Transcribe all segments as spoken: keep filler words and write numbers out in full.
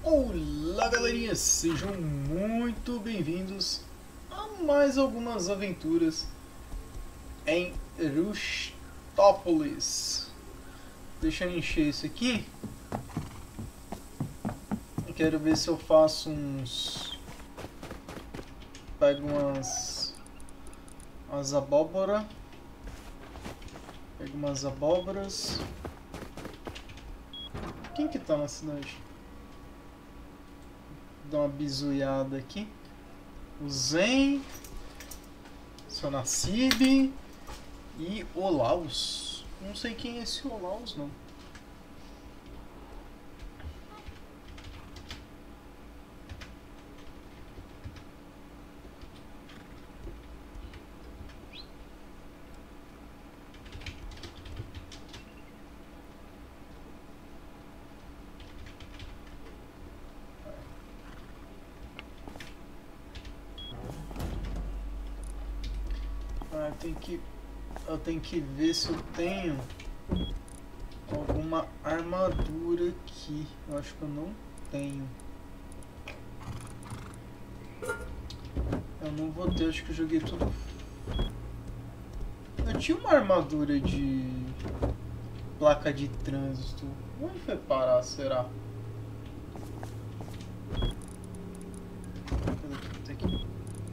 Olá galerinha, sejam muito bem-vindos a mais algumas aventuras em Rustópolis. Deixa eu encher isso aqui. Eu quero ver se eu faço uns... Pego umas... umas abóbora. Pego umas abóboras. Quem que tá na cidade? Dar uma bizuiada aqui. O Zen, Sonacib e Olaus. Não sei quem é esse Olaus, não. Ah, tem que, eu tenho que ver se eu tenho alguma armadura aqui. Eu acho que eu não tenho. Eu não vou ter, acho que eu joguei tudo. Eu tinha uma armadura de placa de trânsito. Onde foi parar, será? Cadê aqui?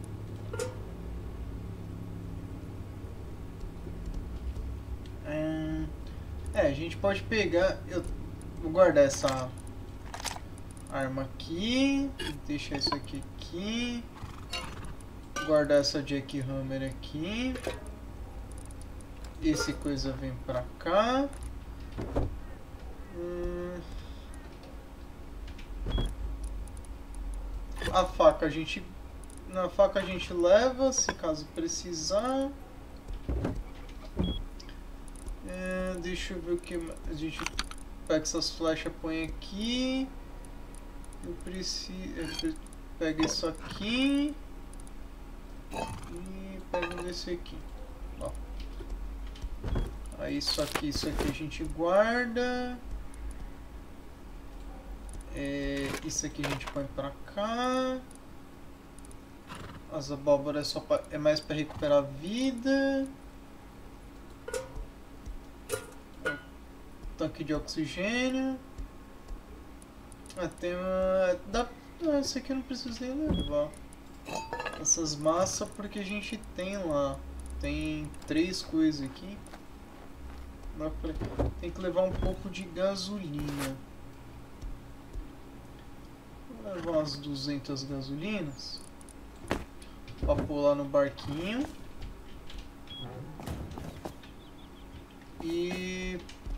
É, a gente pode pegar... Eu vou guardar essa arma aqui. Deixar isso aqui aqui. Guardar essa jackhammer aqui. Esse coisa vem pra cá. Hum. A faca a gente... Na faca a gente leva, se caso precisar. É, deixa eu ver o que a gente pega essas flechas, põe aqui. Eu preciso, pega isso aqui e pega esse aqui. Ó. Aí isso aqui, isso aqui a gente guarda. É, isso aqui a gente põe pra cá. As abóboras só pra, é mais para recuperar vida. Tanque de oxigênio. Ah, tem uma... Dá... Não, esse aqui eu não preciso nem levar. Essas massas porque a gente tem lá. Tem três coisas aqui. Dá pra... Tem que levar um pouco de gasolina. Vou levar umas duzentas gasolinas. Pra pôr lá no barquinho. E...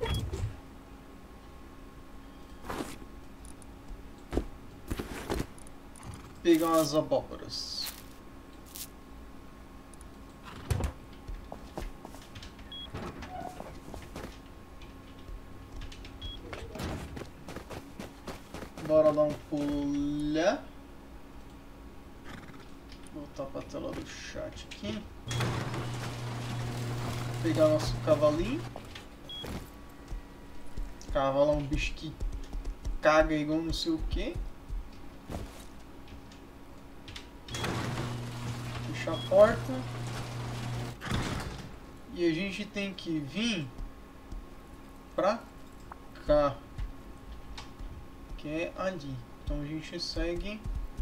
pegar umas abóboras. Bora dar um pulo lá. Voltar para a tela do chat aqui. Pegar nosso cavalinho. Cavalo é um bicho que caga igual não sei o que. Fechar a porta. E a gente tem que vir pra cá. Que é ali. Então a gente segue.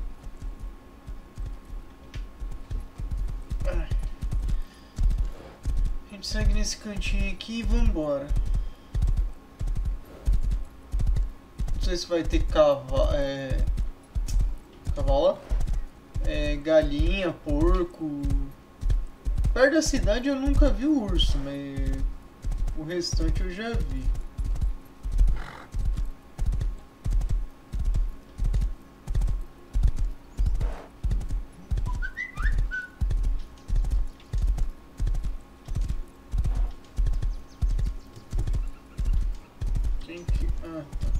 A gente segue nesse cantinho aqui e vambora. Não sei se vai ter cavalo, é, cavalo, é, galinha, porco. Perto da cidade eu nunca vi o urso, mas o restante eu já vi. Tem que... Ah, tá.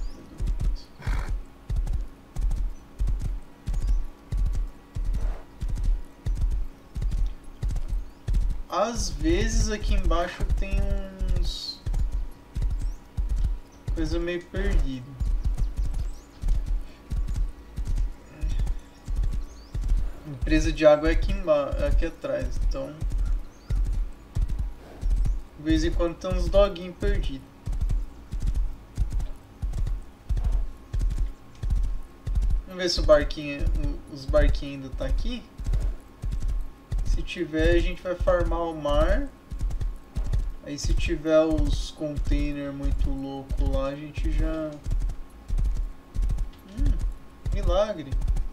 Às vezes aqui embaixo tem uns... coisa meio perdida. Empresa de água é aqui, embaixo, aqui atrás, então... De vez em quando tem uns doguinhos perdidos. Vamos ver se o barquinho, os barquinhos ainda tá aqui. Se tiver, a gente vai farmar o mar. Aí se tiver os containers muito loucos lá, a gente já... Hum, milagre.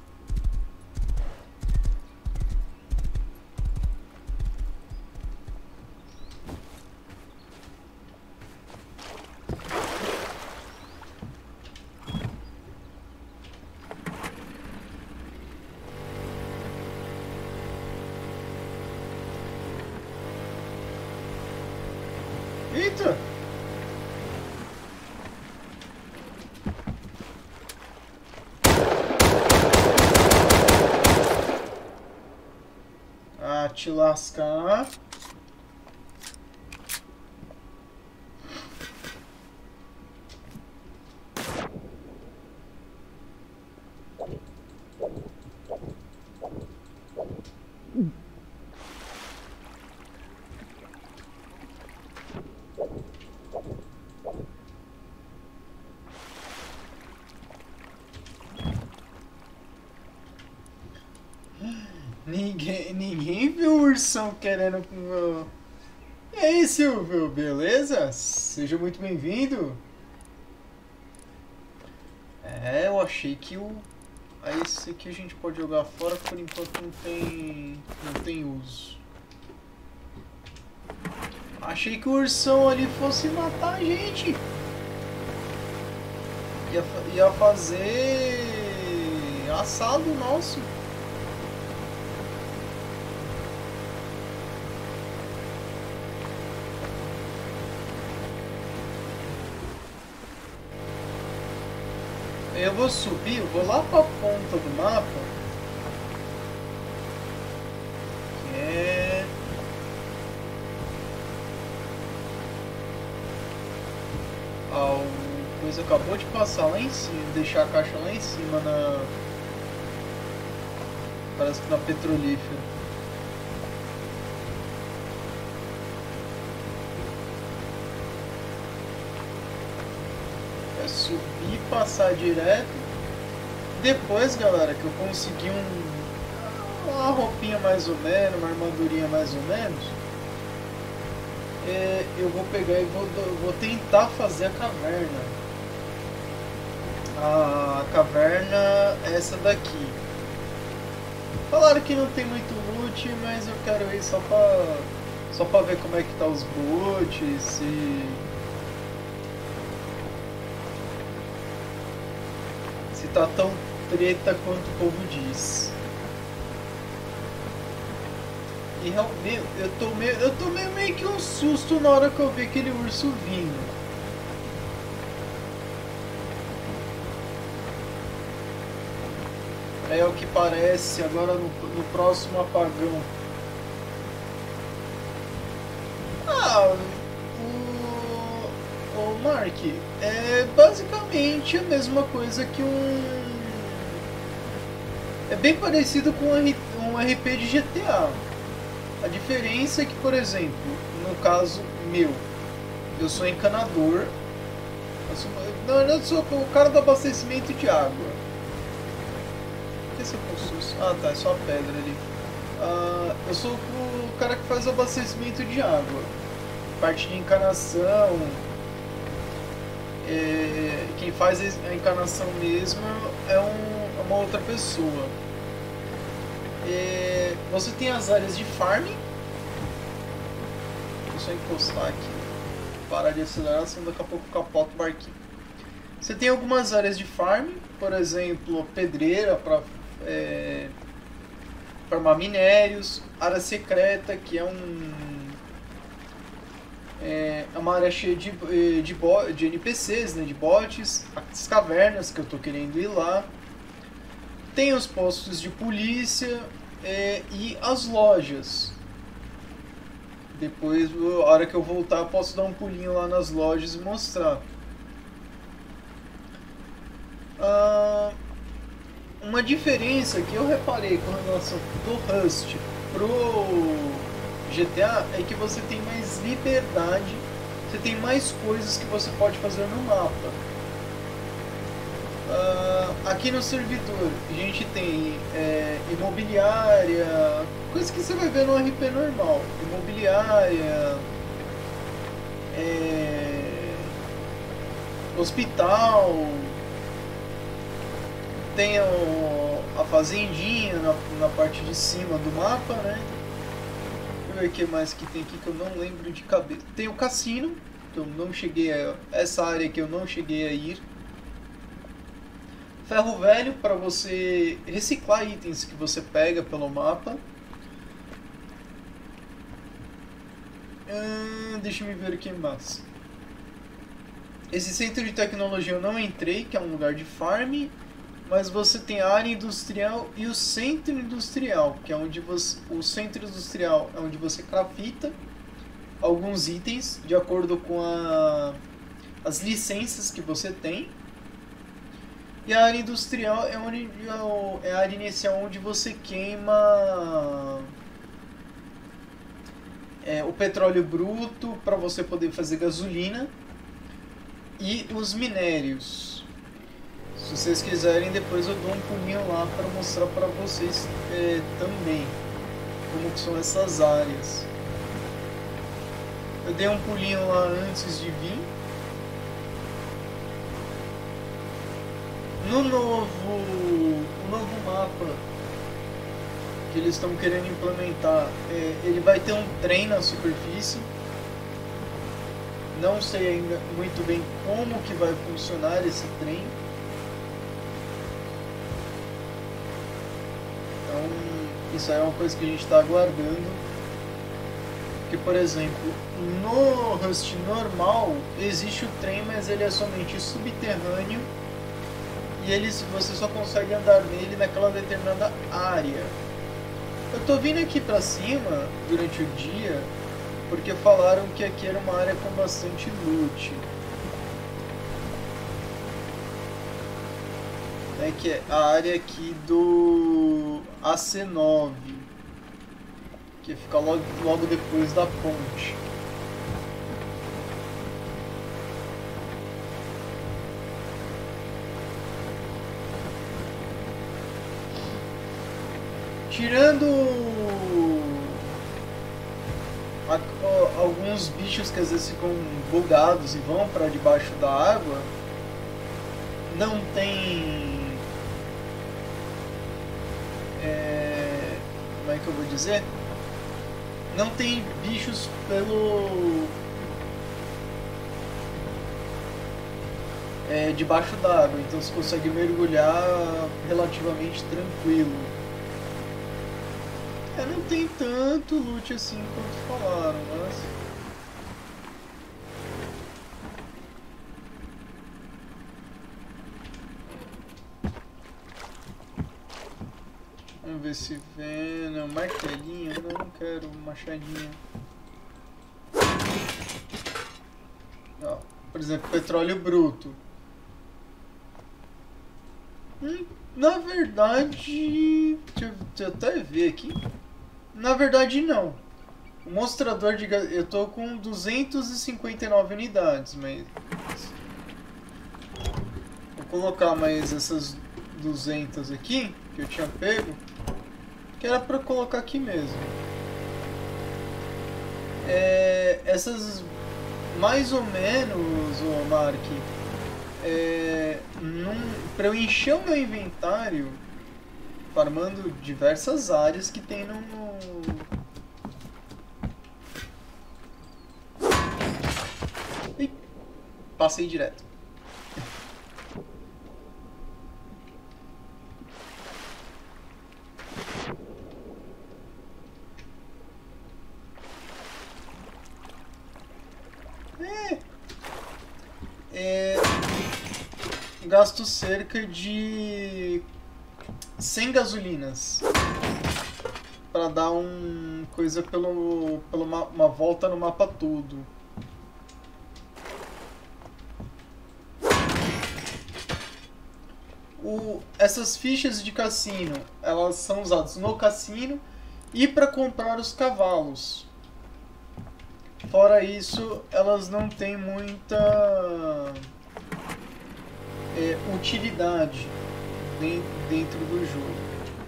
Eita! Ah, te lascar. Ninguém, ninguém viu o ursão querendo... E aí, Silvio, beleza? Seja muito bem-vindo. É, eu achei que o... Aí esse aqui a gente pode jogar fora, por enquanto não tem... Não tem uso. Achei que o ursão ali fosse matar a gente. Ia, ia fazer... assado nosso. Eu vou subir, eu vou lá pra ponta do mapa. Que é... Ah, o coisa acabou de passar lá em cima, deixar a caixa lá em cima na... Parece que na petrolífera. Subir, passar direto. Depois, galera, que eu consegui um, uma roupinha mais ou menos, uma armadurinha mais ou menos, é, eu vou pegar e vou, vou tentar fazer a caverna. A caverna é essa daqui. Falaram que não tem muito loot, mas eu quero ir só pra, só pra ver como é que tá os boots, se... tá tão treta quanto o povo diz. E realmente eu tomei, eu tomei meio que um susto na hora que eu vi aquele urso vindo. É o que parece agora no, no próximo apagão. Ah, o Mark, é basicamente a mesma coisa que um... É bem parecido com um R P de G T A. A diferença é que, por exemplo, no caso meu, eu sou encanador. Eu sou, na verdade, eu sou o cara do abastecimento de água. O que é esse concurso? Ah, tá, é só a pedra ali. Ah, eu sou o cara que faz o abastecimento de água. Parte de encanação. É, quem faz a encarnação mesmo é, um, é uma outra pessoa. É, você tem as áreas de farming. Vou só encostar aqui, parar de acelerar, senão daqui a pouco capota o barquinho. Você tem algumas áreas de farming, por exemplo, pedreira para é, farmar minérios, área secreta, que é um É uma área cheia de, de, bo de N P Cs, né, de bots, as cavernas que eu tô querendo ir lá. Tem os postos de polícia é, e as lojas. Depois, a hora que eu voltar, eu posso dar um pulinho lá nas lojas e mostrar. Ah, uma diferença que eu reparei com relação do Rust pro G T A é que você tem mais liberdade, você tem mais coisas que você pode fazer no mapa. Uh, aqui no servidor a gente tem é, imobiliária, coisa que você vai ver no R P normal, imobiliária, é, hospital, tem o, a fazendinha na, na parte de cima do mapa, né? Deixa eu ver o que mais que tem aqui que eu não lembro de cabeça. Tem o cassino, que eu não cheguei a... essa área que eu não cheguei a ir. Ferro velho para você reciclar itens que você pega pelo mapa. Hum, deixa eu ver o que mais. Esse centro de tecnologia eu não entrei, que é um lugar de farm. Mas você tem a área industrial e o centro industrial, que é onde você, o centro industrial é onde você crafta alguns itens de acordo com a, as licenças que você tem. E a área industrial é, onde, é a área inicial onde você queima é, o petróleo bruto para você poder fazer gasolina e os minérios. Se vocês quiserem, depois eu dou um pulinho lá para mostrar para vocês é, também como que são essas áreas. Eu dei um pulinho lá antes de vir. No novo, o novo mapa que eles estão querendo implementar, é, ele vai ter um trem na superfície. Não sei ainda muito bem como que vai funcionar esse trem. Então, isso aí é uma coisa que a gente está aguardando. Que, por exemplo, no Rust normal existe o trem, mas ele é somente subterrâneo e ele, você só consegue andar nele naquela determinada área. Eu tô vindo aqui pra cima durante o dia porque falaram que aqui era uma área com bastante loot. É que é a área aqui do A C nove, que fica logo, logo depois da ponte. Tirando a, a, alguns bichos que às vezes ficam bugados e vão para debaixo da água, não tem... É, como é que eu vou dizer? Não tem bichos pelo... É, debaixo d'água, então você consegue mergulhar relativamente tranquilo. É, não tem tanto loot assim quanto falaram, mas... Vamos ver se vem... Não, martelinho, eu não quero machadinho. Ó, por exemplo, petróleo bruto. Hum, na verdade... Deixa eu, deixa eu até ver aqui. Na verdade, não. O mostrador de gás... Eu tô com duzentas e cinquenta e nove unidades, mas... Vou colocar mais essas duzentas aqui, que eu tinha pego. Que era pra colocar aqui mesmo. É, essas... Mais ou menos, ô Mark... É, para eu encher o meu inventário farmando diversas áreas que tem no... Ih, passei direto. É... É... Gasto cerca de cem gasolinas para dar um coisa pelo, pelo uma, uma volta no mapa todo. O, essas fichas de cassino, elas são usadas no cassino e para comprar os cavalos. Fora isso, elas não têm muita é, utilidade dentro do jogo.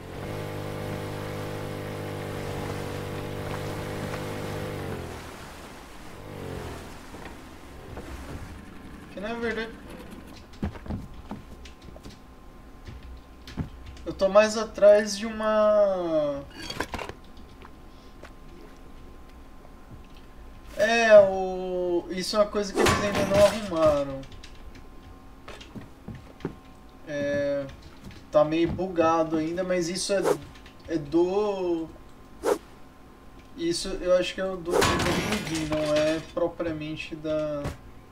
Que na verdade eu tô mais atrás de uma... É, o... isso é uma coisa que eles ainda não arrumaram. É... Tá meio bugado ainda, mas isso é, é do... Isso eu acho que é do, do plugin, não é propriamente da...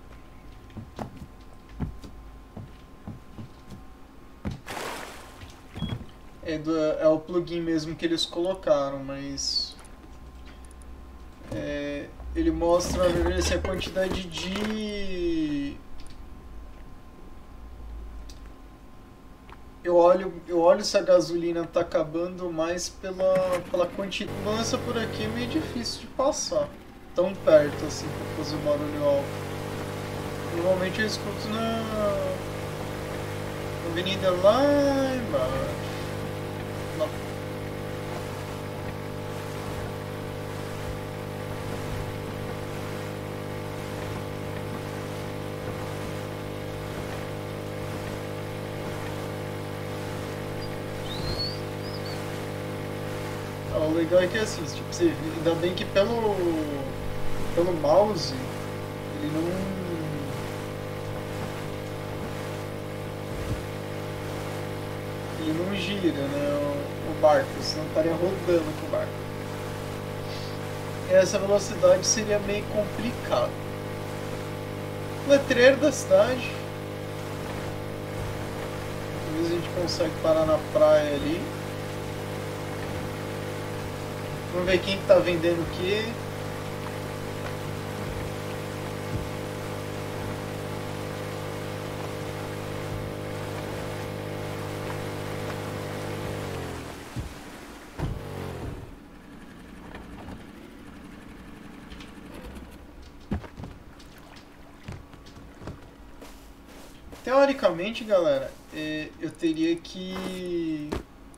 É, do, é o plugin mesmo que eles colocaram, mas... É, ele mostra assim, a quantidade de... Eu olho, eu olho se a gasolina tá acabando mais pela, pela quantidade. Lança por aqui é meio difícil de passar. Tão perto assim pra fazer o barulho alto. Normalmente eu escuto na, na avenida lá embaixo. Lá. O legal é que assim, tipo, você, ainda bem que pelo, pelo mouse ele não... Ele não gira, né, o, o barco, senão estaria rodando com o barco. E essa velocidade seria meio complicado. Letreiro da cidade. Talvez a gente consiga parar na praia ali. Vamos ver quem está vendendo o que. Teoricamente, galera, eu teria que...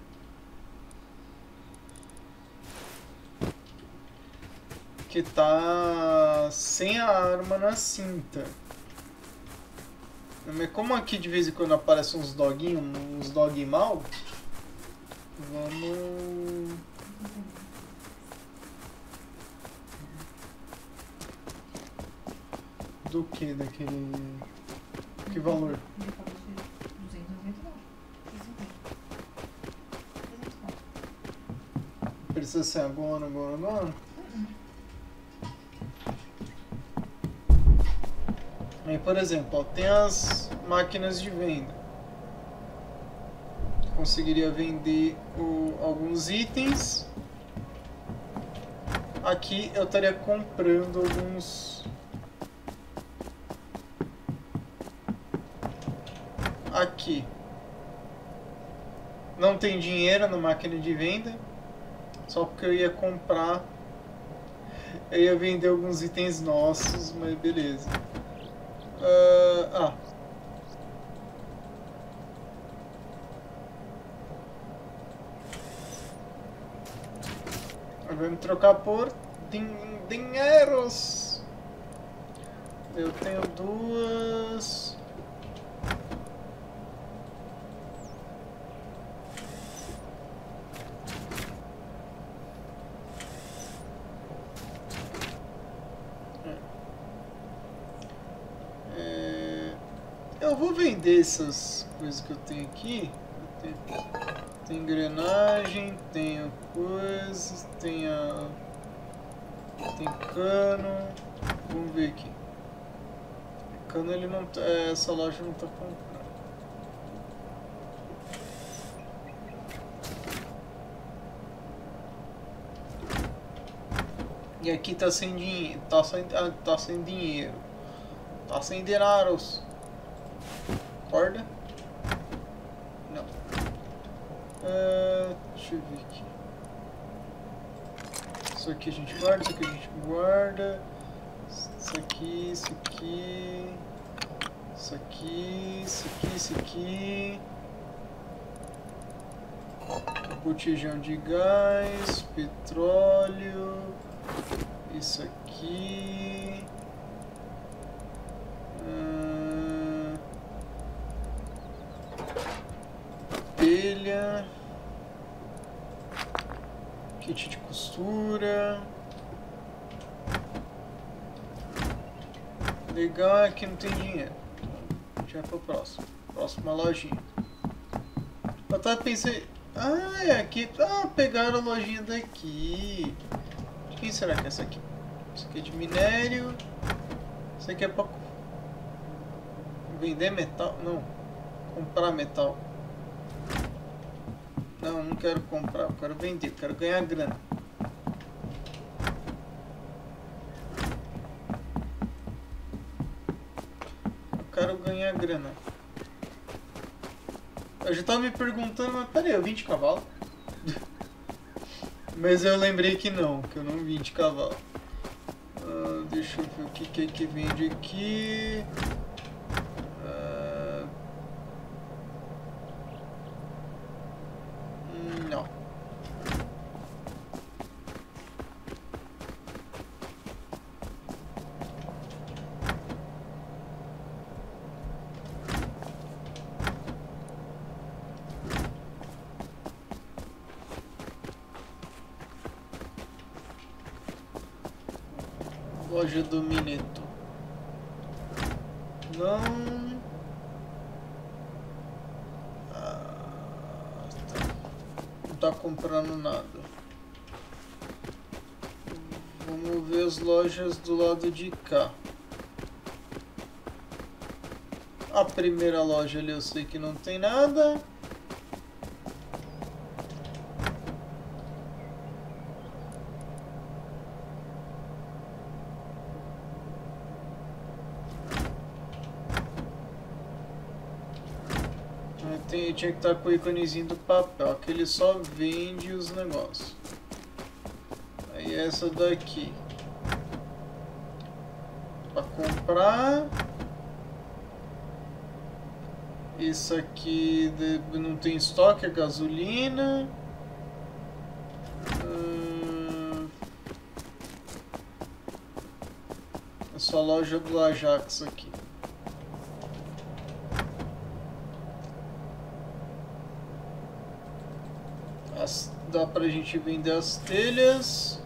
que tá sem a arma na cinta. Mas como aqui de vez em quando aparecem uns doguinhos, uns dog mal, vamos... Do que daquele... Que valor? Precisa ser agora, agora, agora? Aí, por exemplo, ó, tem as máquinas de venda. Conseguiria vender o, alguns itens. Aqui eu estaria comprando alguns... Aqui. Não tem dinheiro na máquina de venda. Só porque eu ia comprar... Eu ia vender alguns itens nossos, mas beleza. Uh, ah. Vamos trocar por din dinheiros. Eu tenho duas. Eu vou vender essas coisas que eu tenho aqui. Eu tenho, tem engrenagem, tenho coisas, tenho, tem cano. Vamos ver aqui. Cano ele não tá, essa loja não tá comprando. E aqui tá sem dinheiro, tá sem, tá sem dinheiro, tá sem dinheiros. Acorda. Deixa eu ver aqui. Isso aqui a gente guarda, isso aqui a gente guarda. Isso aqui, isso aqui. Isso aqui, isso aqui, isso aqui. Botijão de gás, petróleo. Isso aqui. Hum, telha. Kit de costura. Legal é que não tem dinheiro. Já é pro próximo. Próxima lojinha. Eu tava pensando. Ah, é aqui. Ah, pegaram a lojinha daqui. De quem será que é essa aqui? Isso aqui é de minério. Isso aqui é pra vender metal. Não. Comprar metal. Não, não quero comprar. Eu quero vender. Eu quero ganhar grana. Eu quero ganhar grana. Eu já tava me perguntando, mas peraí, eu vim de cavalo? Mas eu lembrei que não, que eu não vim de cavalo. Uh, deixa eu ver o que que, é que vende aqui. Uh, não. Loja do Mineto. Não. Ah, tá. Não tá comprando nada. Vamos ver as lojas do lado de cá. A primeira loja ali eu sei que não tem nada. Tem, tinha que estar com o íconezinho do papel, que ele só vende os negócios. Aí essa daqui. Para comprar. Isso aqui de, não tem estoque, é gasolina. Hum, é só a loja do Ajax aqui. As, dá pra gente vender as telhas.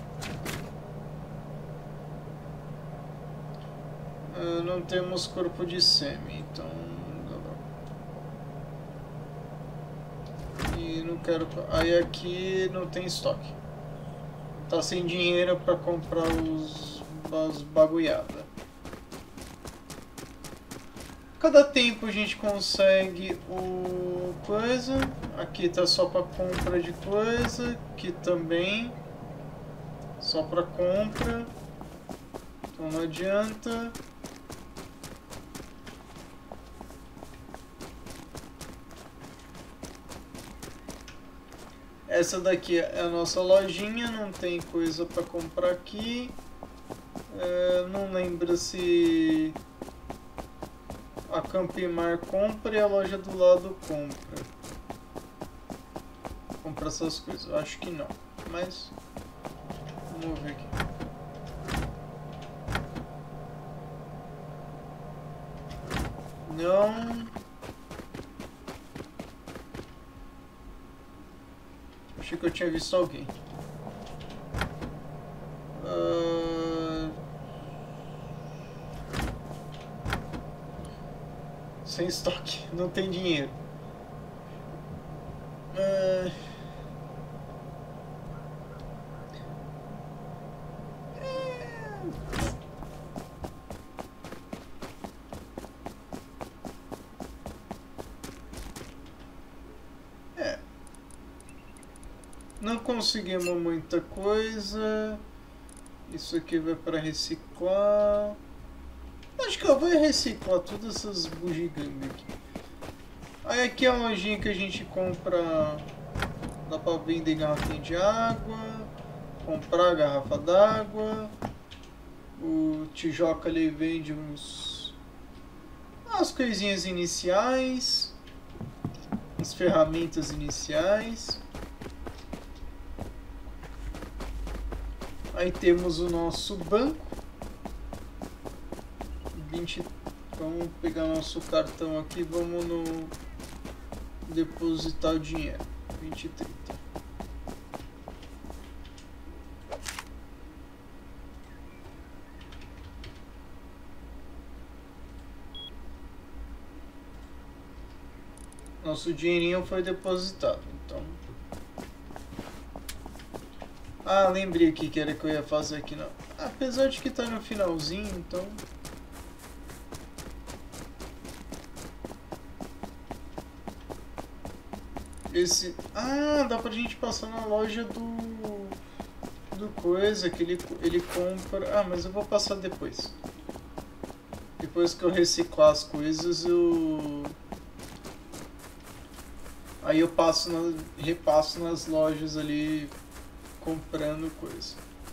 Uh, não temos corpo de semi, então. E não quero. Aí aqui não tem estoque. Tá sem dinheiro pra comprar os, as bagulhadas. Cada tempo a gente consegue o coisa. Aqui tá só para compra de coisa. Aqui também só para compra. Então não adianta. Essa daqui é a nossa lojinha. Não tem coisa para comprar aqui. É, não lembro se a Campimar compra e a loja do lado compra. Compra essas coisas. Eu acho que não. Mas vamos ver aqui. Não. Achei que eu tinha visto alguém. Uh... Sem estoque, não tem dinheiro. Uh... É. Não conseguimos muita coisa. Isso aqui vai para reciclar. Acho que eu vou reciclar todas essas bugigangas aqui. Aí aqui é a lojinha que a gente compra Dá pra vender garrafinha de água, comprar garrafa d'água. O Tijoca ali vende uns umas coisinhas iniciais, as ferramentas iniciais. Aí temos o nosso banco. vinte, vamos pegar nosso cartão aqui, vamos no depositar o dinheiro. vinte e trinta. Nosso dinheirinho foi depositado, então. Ah, lembrei o que que era que eu ia fazer aqui, não. Apesar de que tá no finalzinho, então. Esse. Ah, dá pra gente passar na loja do. Do coisa que ele, ele compra. Ah, mas eu vou passar depois. Depois que eu reciclar as coisas, eu. Aí eu passo na, repasso nas lojas ali comprando coisa.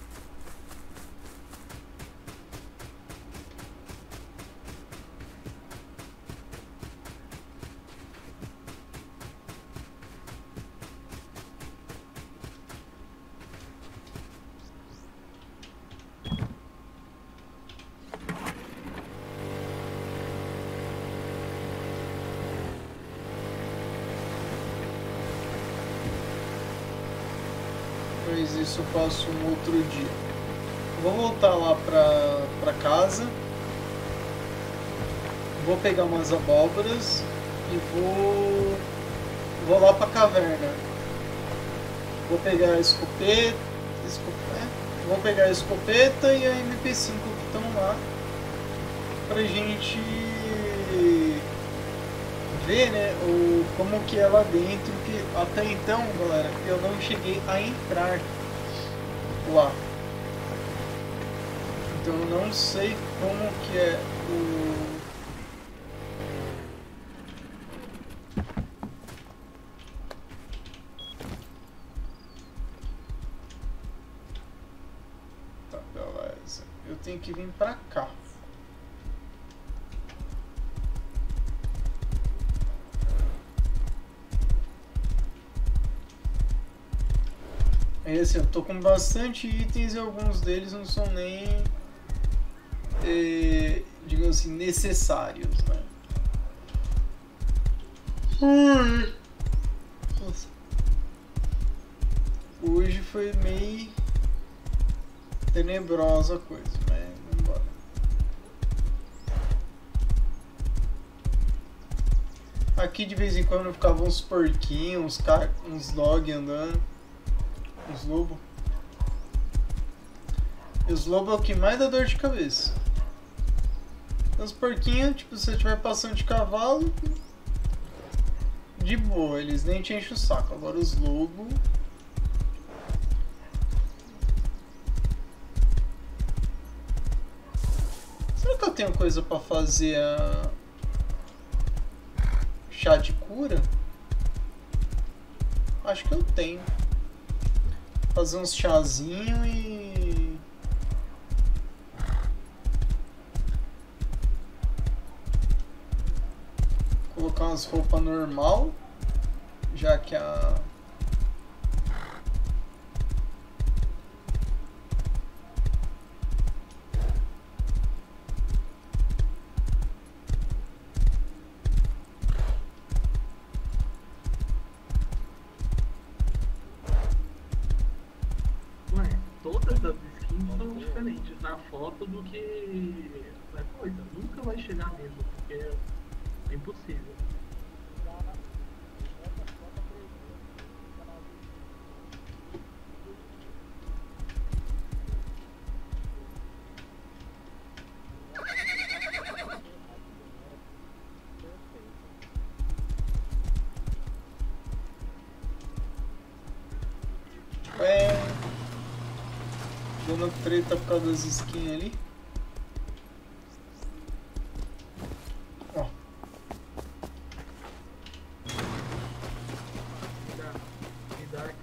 Mas isso eu faço um outro dia. Vou voltar lá pra, pra casa. Vou pegar umas abóboras e vou. Vou lá pra caverna. Vou pegar a escopeta. escopeta vou pegar a escopeta e a M P cinco que estão lá. Pra gente ver, né, o, como que é lá dentro, que até então, galera, eu não cheguei a entrar lá. Então eu não sei como que é o... Tá, beleza. Eu tenho que vir pra cá. É assim, eu tô com bastante itens e alguns deles não são nem, é, digamos assim, necessários, né? Nossa. Hoje foi meio tenebrosa a coisa, mas vamos embora. Aqui de vez em quando ficavam uns porquinhos, uns, uns dog andando. Os lobos. E os lobos é o que mais dá dor de cabeça. Os porquinhos, tipo, se você estiver passando de cavalo, de boa, eles nem te enchem o saco. Agora os lobos. Será que eu tenho coisa pra fazer a. Chá de cura? Acho que eu tenho. Fazer uns chazinho e... Colocar umas roupas normal, já que a... Todas as skins são diferentes na foto do que na coisa. Nunca vai chegar mesmo, porque é impossível. É... Dando treta por causa das skins ali. Ó. Me dá, me dá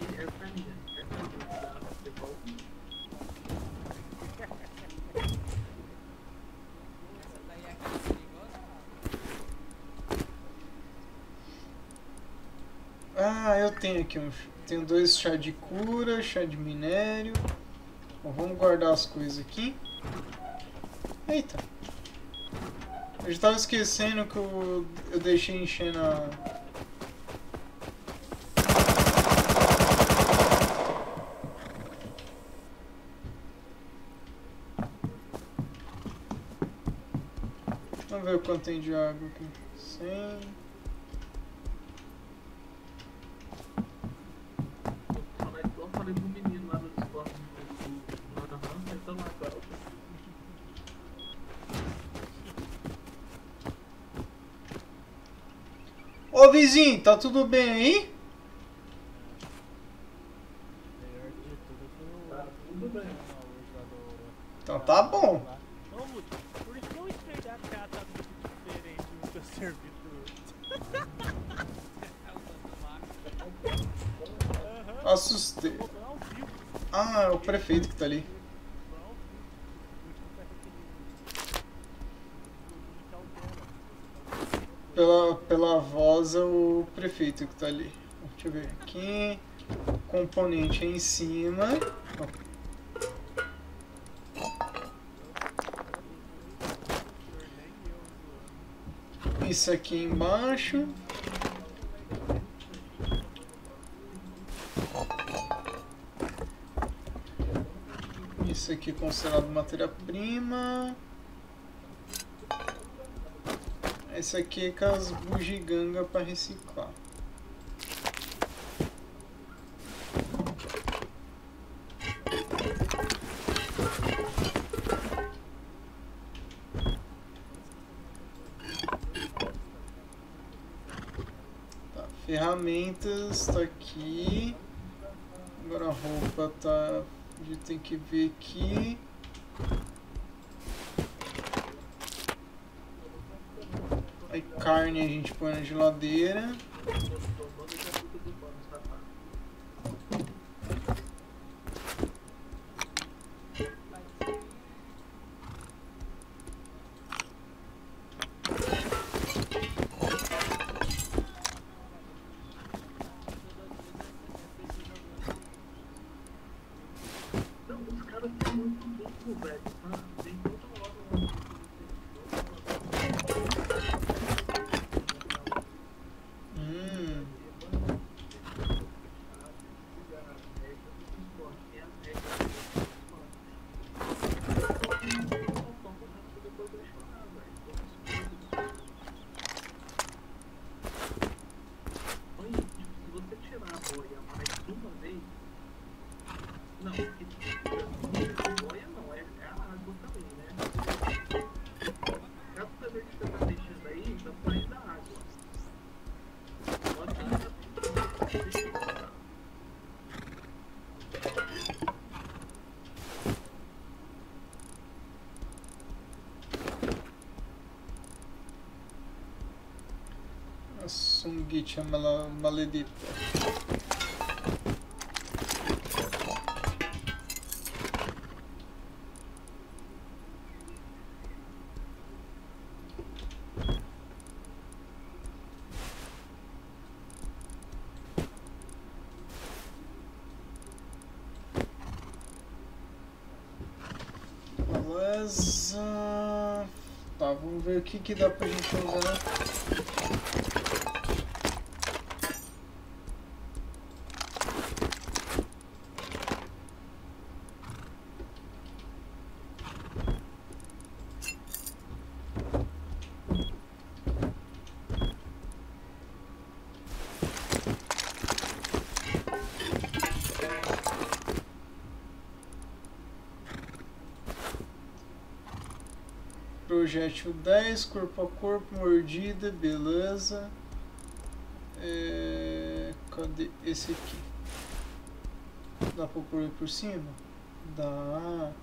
eu tenho aqui um. Tenho dois chá de cura, chá de minério. Bom, vamos guardar as coisas aqui. Eita. Eu já tava esquecendo que eu, eu deixei enchendo a... Vamos ver o quanto tem de água aqui. cem. Eu falei pro menino lá no Discord do Aham, tenta lá agora. Ô vizinho, tá tudo bem aí? Tá tudo bem. Então tá bom. Ô, Lúcio, por que o espelho da casa tá muito diferente no teu servidor? Aham. Assustei. Tô ao vivo. Ah, é o prefeito que tá ali. Tô ao vivo. Pela, pela voz é o prefeito que tá ali. Deixa eu ver aqui. Componente é em cima. Isso aqui embaixo. Isso aqui é considerado matéria-prima. Esse aqui é com as bugigangas para reciclar. Tá, ferramentas tá aqui. Agora a roupa tá. A gente tem que ver aqui. Aí carne a gente põe na geladeira. Não, os caras são muito loucos, velho. Ah, tem toda hora. Hum. Se você tirar a boia mais uma vez, não, que boia não, é, é a água também, né? Cada vez que você tá deixando aí, tá saindo a água. Pode ficar. A sunguicha mala- maledita. Beleza. Tá, vamos ver o que, que dá pra gente usar. Projétil dez, corpo a corpo, mordida, beleza. É... Cadê esse aqui? Dá pra pôr por cima? Dá.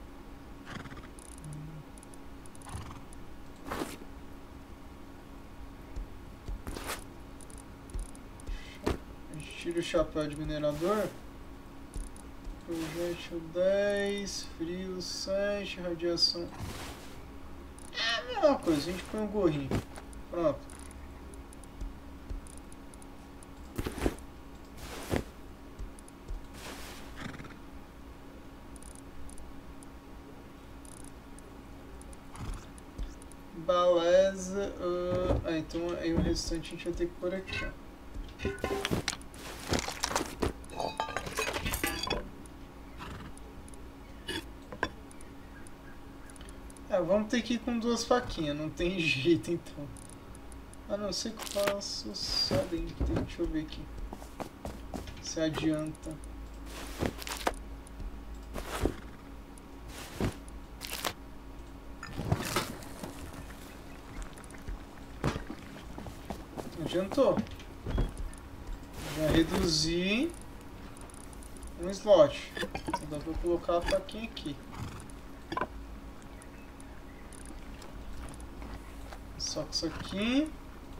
A gente tira o chapéu de minerador. Projétil dez, frio sete, radiação. É a mesma coisa, a gente põe um gorrinho. Pronto. então aí o restante a gente vai ter que pôr aqui, ó. É, vamos ter que ir com duas faquinhas, não tem jeito então. A não ser que eu faço só dentro. Deixa eu ver aqui. Se adianta. Adiantou. Já reduzi um slot. Então dá pra colocar a faquinha aqui. Só que isso aqui.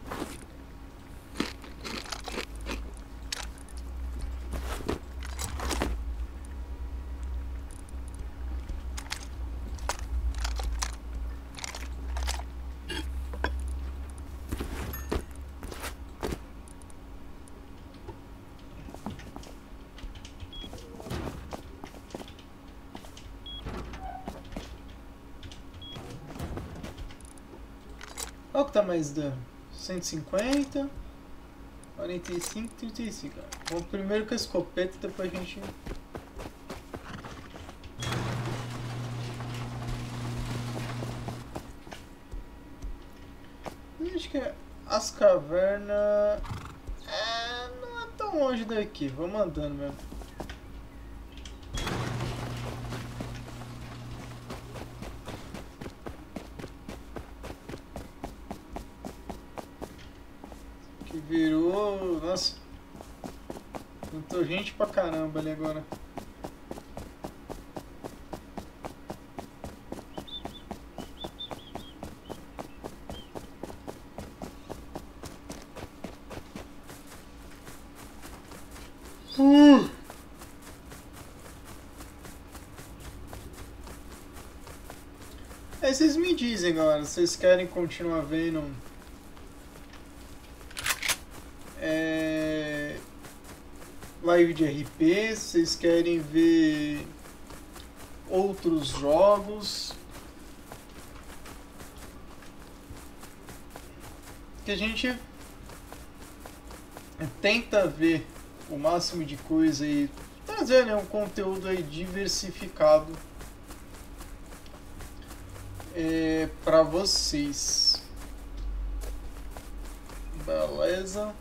Qual que tá mais dano? cento e cinquenta, quarenta e cinco, trinta e cinco. Vamos primeiro com a escopeta, depois a gente... Eu acho que as cavernas... É, não é tão longe daqui, vamos andando mesmo. Virou... Nossa. Juntou gente pra caramba ali agora. Uh! Aí vocês me dizem, galera, vocês querem continuar vendo... É... live de R P, se vocês querem ver outros jogos que a gente tenta ver o máximo de coisa e trazer, né, um conteúdo aí diversificado é, para vocês. Beleza.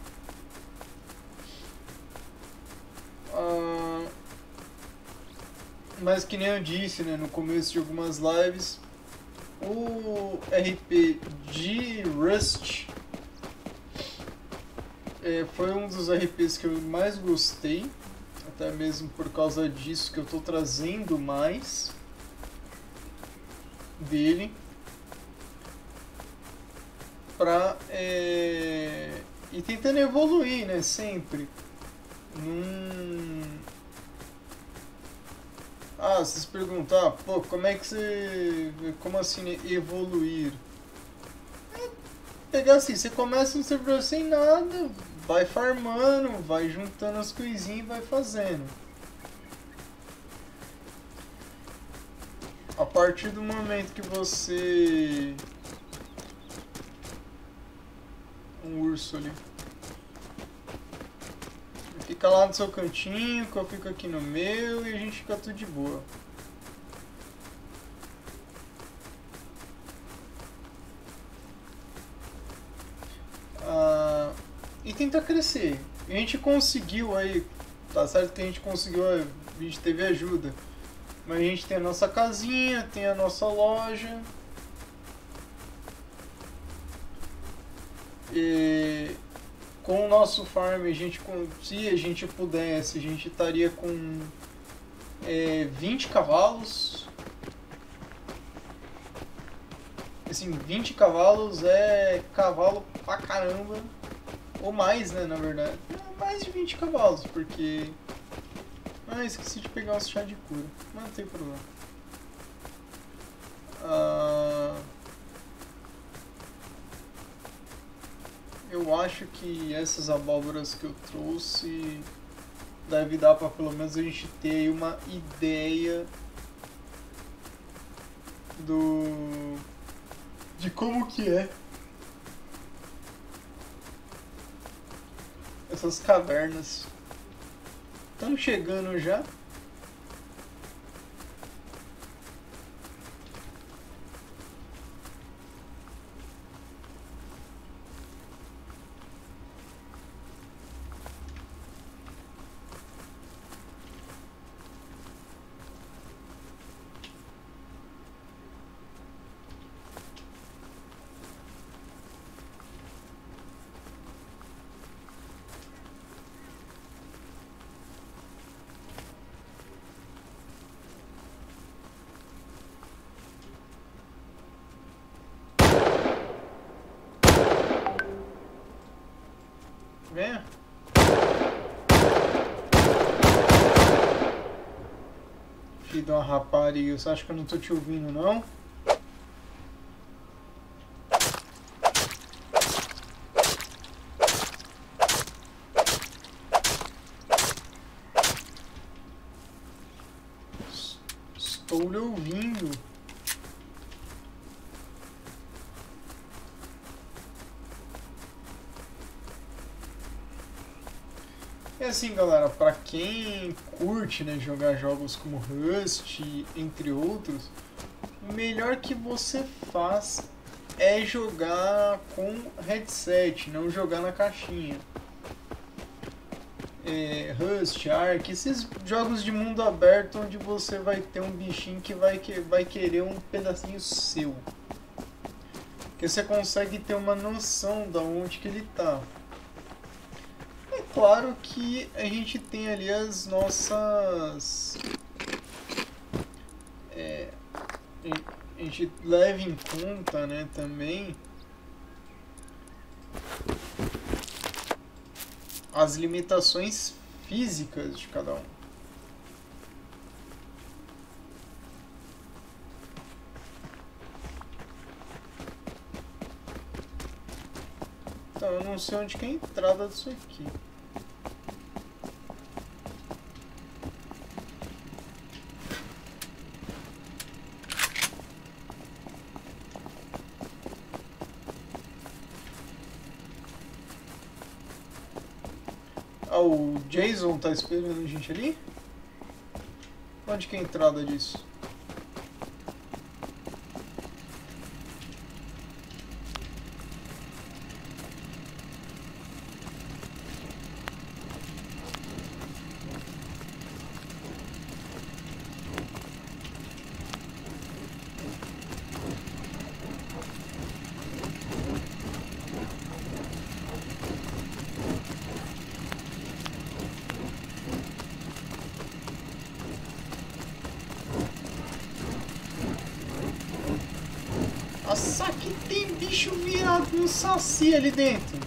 Uh, mas que nem eu disse, né, no começo de algumas lives, o R P de Rust é, foi um dos R Ps que eu mais gostei, até mesmo por causa disso que eu estou trazendo mais dele pra é, e tentando evoluir, né, sempre. Num... Ah, vocês perguntar, pô, como é que você... Como assim, né? Evoluir? É pegar assim, você começa um servidor sem nada, vai farmando, vai juntando as coisinhas e vai fazendo. A partir do momento que você... Um urso ali. Fica lá no seu cantinho, que eu fico aqui no meu e a gente fica tudo de boa. Ah, e tentar crescer. A gente conseguiu aí, tá certo que a gente conseguiu, a gente teve ajuda. Mas a gente tem a nossa casinha, tem a nossa loja. E... com o nosso farm, a gente, se a gente pudesse, a gente estaria com é, vinte cavalos. Assim, vinte cavalos é cavalo pra caramba. Ou mais, né, na verdade. É mais de vinte cavalos, porque... Ah, esqueci de pegar o chá de cura. Mas não tem problema. Ah... Eu acho que essas abóboras que eu trouxe deve dar para pelo menos a gente ter uma ideia do de como que é essas cavernas. Estamos chegando já. Venha. Filho de uma rapariga, você acha que eu não tô te ouvindo, não? S- Estou lhe ouvindo. E assim, galera, pra quem curte, né, jogar jogos como Rust, entre outros, o melhor que você faz é jogar com headset, não jogar na caixinha. É, Rust, Ark, esses jogos de mundo aberto onde você vai ter um bichinho que vai, que vai querer um pedacinho seu. Que você consegue ter uma noção de onde que ele tá. É claro que a gente tem ali as nossas... É, a gente leva em conta, né, também as limitações físicas de cada um. Então, eu não sei onde que é a entrada disso aqui. Ah, o Jason tá esperando a gente ali? Onde que é a entrada disso? Nossa, que tem bicho virado no saci ali dentro.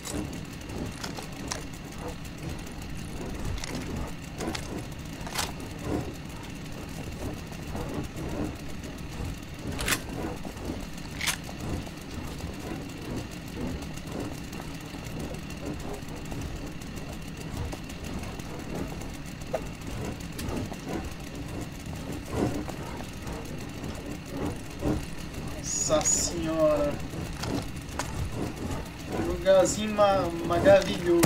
Nossa senhora, lugarzinho ma maravilhoso.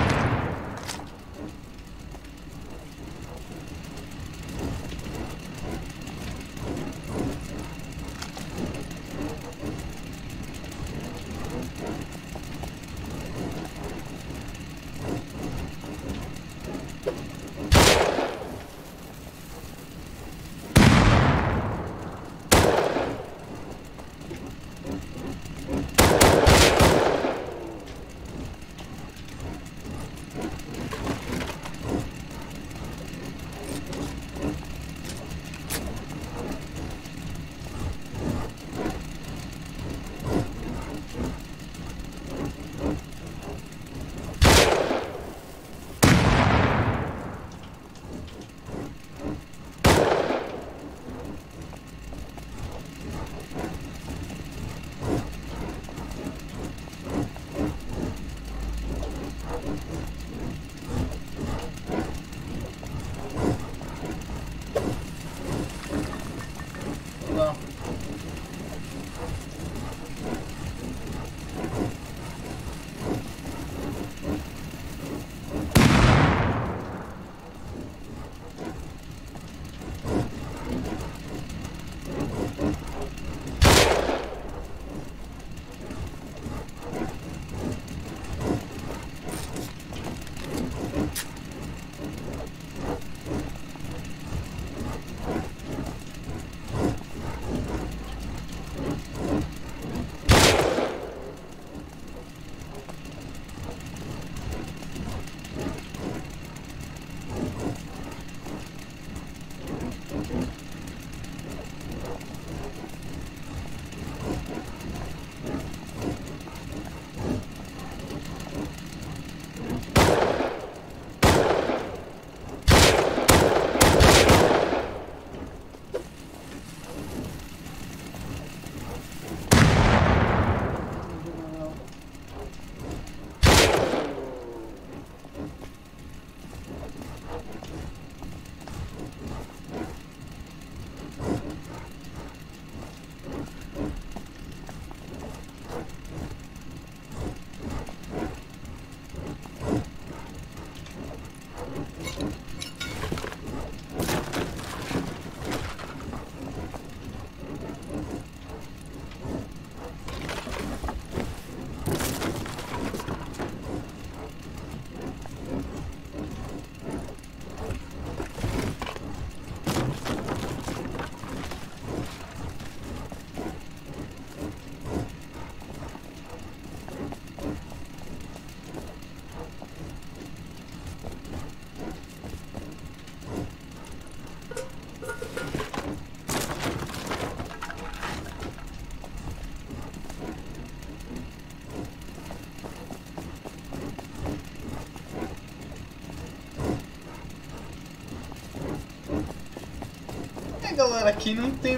Galera, aqui não tem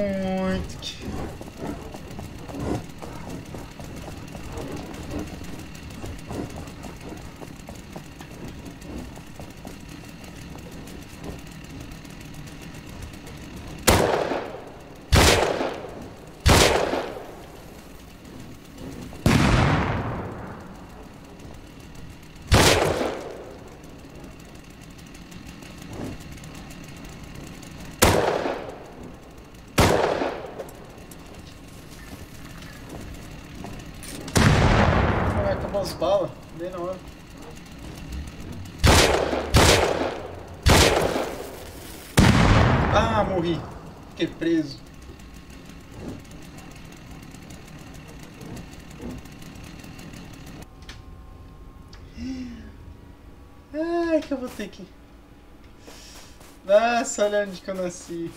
muito que... Acabou as balas, bem na hora. Ah, morri. Fiquei preso. Ai, que eu vou ter que... Nossa, olha onde que eu nasci.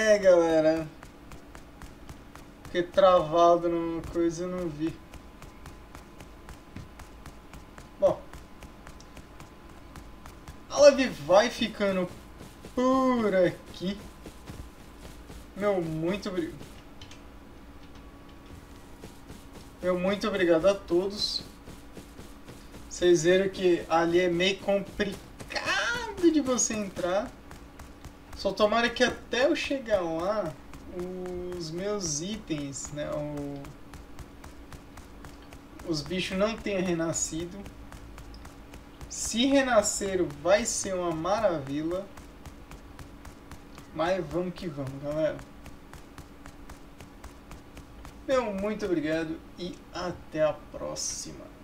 É, galera. Fiquei travado numa coisa e eu não vi. Bom. A live vai ficando por aqui. Meu, muito obrigado. Meu, muito obrigado a todos. Vocês viram que ali é meio complicado de você entrar. Só tomara que até eu chegar lá, os meus itens, né, o... os bichos não tenham renascido. Se renasceram, vai ser uma maravilha. Mas vamos que vamos, galera. Meu, muito obrigado e até a próxima.